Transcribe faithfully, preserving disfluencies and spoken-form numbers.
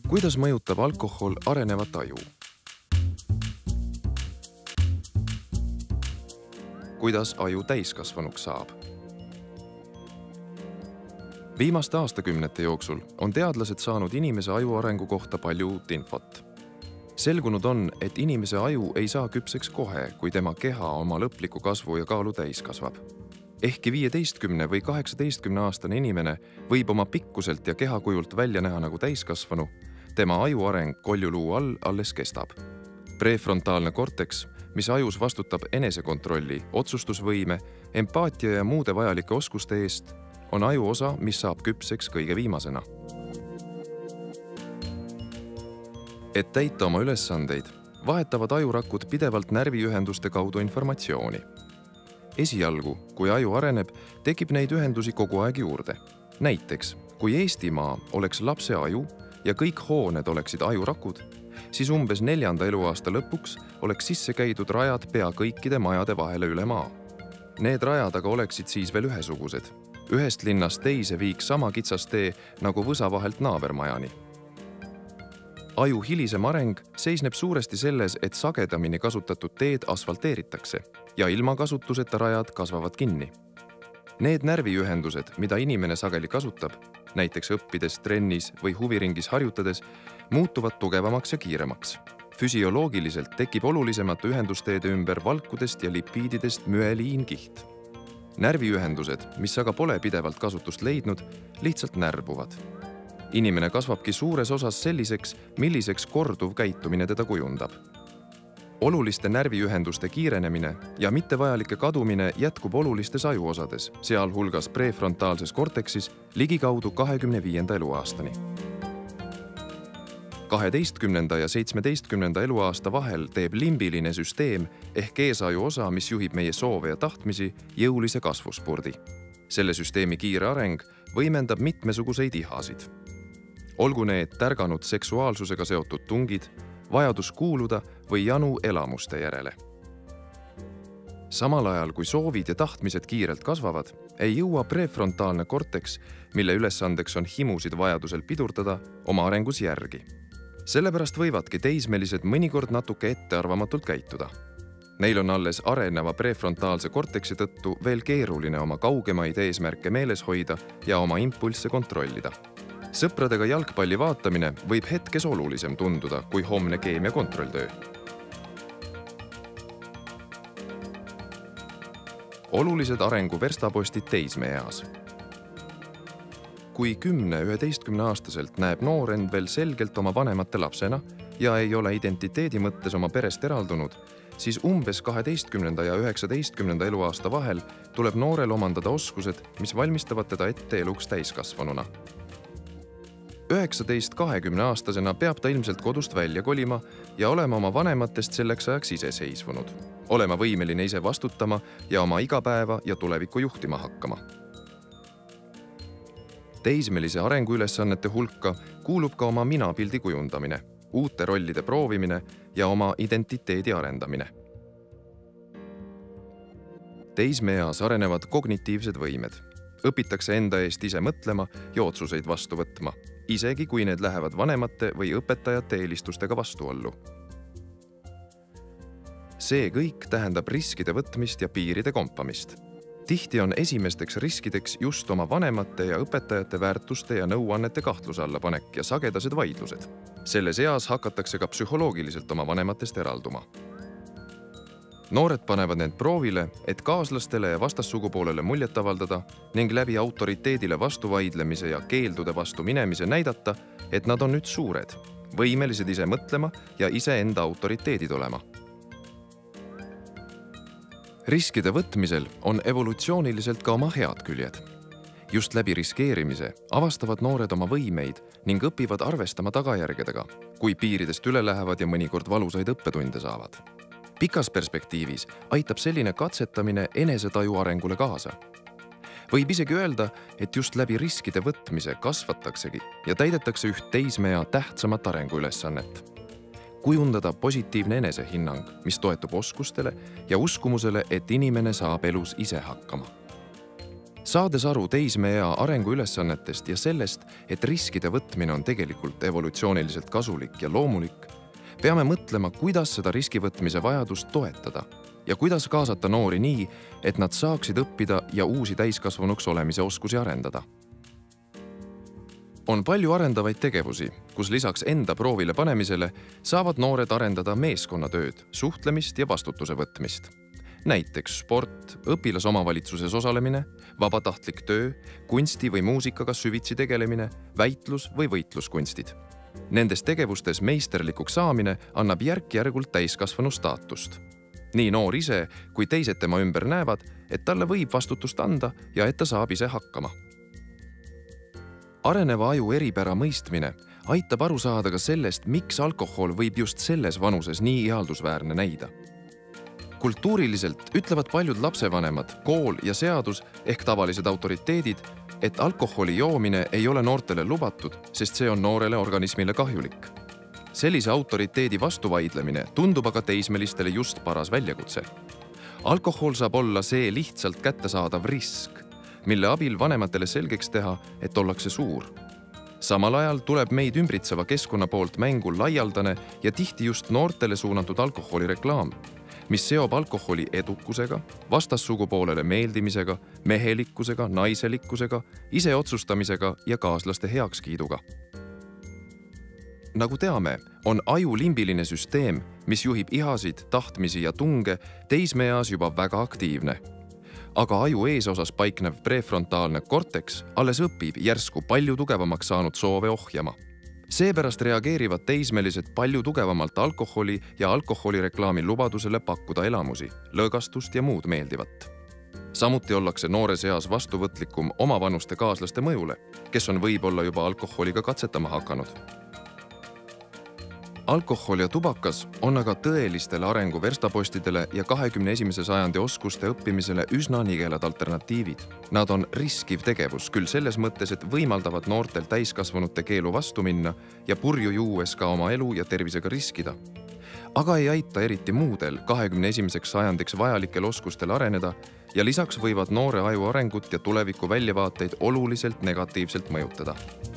Kuidas mõjutab alkohol arenevat aju? Kuidas aju täiskasvanuks saab? Viimaste aastakümnete jooksul on teadlased saanud inimese aju arengu kohta palju uut infot. Selgunud on, et inimese aju ei saa küpseks kohe, kui tema keha oma lõpliku kasvu ja kaalu täis kasvab. Ehkki viieteistkümne või kaheksateistkümne aastane inimene võib oma pikkuselt ja kehakujult välja näha nagu täiskasvanu, tema aju areng koljuluu all alles kestab. Prefrontaalne korteks, mis ajus vastutab enesekontrolli, otsustusvõime, empaatia ja muude vajalike oskuste eest, on aju osa, mis saab küpseks kõige viimasena. Et täita oma ülesandeid, vahetavad ajurakud pidevalt närviühenduste kaudu informatsiooni. Esialgu, kui aju areneb, tekib neid ühendusi kogu aeg juurde. Näiteks, kui Eestimaa oleks lapse aju ja kõik hooned oleksid ajurakud, siis umbes neljanda eluaasta lõpuks oleks sisse käidud rajad pea kõikide majade vahele üle maa. Need rajad aga oleksid siis veel ühesugused. Ühest linnast teise viiks sama kitsas tee nagu Võsa vahelt naabermajani. Aju hilisem areng seisneb suuresti selles, et sagedamini kasutatud teed asfalteeritakse ja ilma kasutuseta rajad kasvavad kinni. Need närviühendused, mida inimene sageli kasutab, näiteks õppides, trennis või huviringis harjutades, muutuvad tugevamaks ja kiiremaks. Füsioloogiliselt tekib olulisemate ühendusteede ümber valkudest ja lipiididest müeliinkiht. Närviühendused, mis aga pole pidevalt kasutust leidnud, lihtsalt närbuvad. Inimene kasvabki suures osas selliseks, milliseks korduv käitumine teda kujundab. Oluliste närviühenduste kiirenemine ja mittevajalike kadumine jätkub olulistes ajuosades, sealhulgas prefrontaalses korteksis ligikaudu kahekümne viienda eluaastani. kaheteistkümnenda ja seitsmeteistkümnenda eluaasta vahel teeb limbiline süsteem ehk eesaju osa, mis juhib meie soove ja tahtmisi, jõulise kasvuspurdi. Selle süsteemi kiire areng võimendab mitmesuguseid ihasid. Olgu need tärganud seksuaalsusega seotud tungid, vajadus kuuluda või janu elamuste järele. Samal ajal, kui soovid ja tahtmised kiirelt kasvavad, ei jõua prefrontaalne korteks, mille ülesandeks on himusid vajadusel pidurdada, oma arengus järgi. Sellepärast võivadki teismelised mõnikord natuke ettearvamatult käituda. Neil on alles areneva prefrontaalse korteksi tõttu veel keeruline oma kaugemaid eesmärke meeles hoida ja oma impulsse kontrollida. Sõpradega jalgpalli vaatamine võib hetkes olulisem tunduda kui homne keemia kontrolltöö. Olulised arengu verstapostid teismeeas. Kui kümne-üheteistkümne aastaselt näeb noor end veel selgelt oma vanemate lapsena ja ei ole identiteedi mõttes oma perest eraldunud, siis umbes kaheteistkümnenda ja üheksateistkümnenda eluaasta vahel tuleb noorel omandada oskused, mis valmistavad teda ette eluks täiskasvanuna. üheksateist kahekümne aastasena peab ta ilmselt kodust välja kolima ja olema oma vanematest selleks ajaks iseseisvunud, olema võimeline ise vastutama ja oma igapäeva ja tulevikku juhtima hakkama. Teismelise arenguülesannete hulka kuulub ka oma minapildi kujundamine, uute rollide proovimine ja oma identiteedi arendamine. Teismeeas arenevad kognitiivsed võimed. Õpitakse enda eest ise mõtlema ja otsuseid vastu võtma, isegi kui need lähevad vanemate või õpetajate eelistustega vastuollu. See kõik tähendab riskide võtmist ja piiride kompamist. Tihti on esimesteks riskideks just oma vanemate ja õpetajate väärtuste ja nõuannete kahtluse alla panek ja sagedased vaidlused. Selles eas hakatakse ka psühholoogiliselt oma vanematest eralduma. Noored panevad need proovile, et kaaslastele ja vastassugupoolele muljet avaldada ning läbi autoriteedile vastu vaidlemise ja keeldude vastu minemise näidata, et nad on nüüd suured, võimelised ise mõtlema ja ise enda autoriteedid olema. Riskide võtmisel on evolutsiooniliselt ka oma head küljed. Just läbi riskeerimise avastavad noored oma võimeid ning õpivad arvestama tagajärgedega, kui piiridest üle lähevad ja mõnikord valusaid õppetunde saavad. Pikas perspektiivis aitab selline katsetamine enesetaju arengule kaasa. Võib isegi öelda, et just läbi riskide võtmise kasvataksegi ja täidetakse üht teismea tähtsamat arenguülesannet. Kujundada positiivne enesehinnang, mis toetub oskustele ja uskumusele, et inimene saab elus ise hakkama. Saades aru teismeea arenguülesannetest ja sellest, et riskide võtmine on tegelikult evolutsiooniliselt kasulik ja loomulik, peame mõtlema, kuidas seda riskivõtmise vajadust toetada ja kuidas kaasata noori nii, et nad saaksid õppida ja uusi täiskasvanuks olemise oskusi arendada. On palju arendavaid tegevusi, kus lisaks enda proovile panemisele saavad noored arendada meeskonnatööd, suhtlemist ja vastutuse võtmist. Näiteks sport, õpilasomavalitsuses osalemine, vabatahtlik töö, kunsti või muusikaga süvitsi tegelemine, väitlus või võitluskunstid. Nendes tegevustes meisterlikuks saamine annab järk-järgult täiskasvanu staatust. Nii noor ise, kui teised tema ümber näevad, et talle võib vastutust anda ja et ta saab ise hakkama. Areneva aju eripära mõistmine aitab aru saada ka sellest, miks alkohol võib just selles vanuses nii ihaldusväärne näida. Kultuuriliselt ütlevad paljud lapsevanemad, kool ja seadus ehk tavalised autoriteedid, et alkoholi joomine ei ole noortele lubatud, sest see on noorele organismile kahjulik. Sellise autoriteedi vastuvaidlemine tundub aga teismelistele just paras väljakutse. Alkohol saab olla see lihtsalt kättesaadav risk, mille abil vanematele selgeks teha, et ollakse suur. Samal ajal tuleb meid ümbritseva keskkonna poolt mängu laialdane ja tihti just noortele suunatud alkoholireklaam, mis seob alkoholi edukusega, vastassugupoolele meeldimisega, mehelikkusega, naiselikkusega, iseotsustamisega ja kaaslaste heakskiiduga. Nagu teame, on aju limbiline süsteem, mis juhib ihasid, tahtmisi ja tunge teismeeas juba väga aktiivne. Aga aju eesosas paiknev prefrontaalne korteks alles õpib järsku palju tugevamaks saanud soove ohjama. Seepärast reageerivad teismelised palju tugevamalt alkoholi ja alkoholireklaami lubadusele pakkuda elamusi, lõõgastust ja muud meeldivat. Samuti ollakse noores eas vastuvõtlikum omavanuste kaaslaste mõjule, kes on võib-olla juba alkoholiga katsetama hakanud. Alkohol ja tubakas on aga tõelistele arengu verstapostidele ja kahekümne esimese sajandi oskuste õppimisele üsna nigelad alternatiivid. Nad on riskiv tegevus küll selles mõttes, et võimaldavad noortel täiskasvanute keelu vastu minna ja purju juues ka oma elu ja tervisega riskida. Aga ei aita eriti muudel kahekümne esimeseks sajandiks vajalikel oskustel areneda ja lisaks võivad noore aju arengut ja tuleviku väljavaateid oluliselt negatiivselt mõjutada.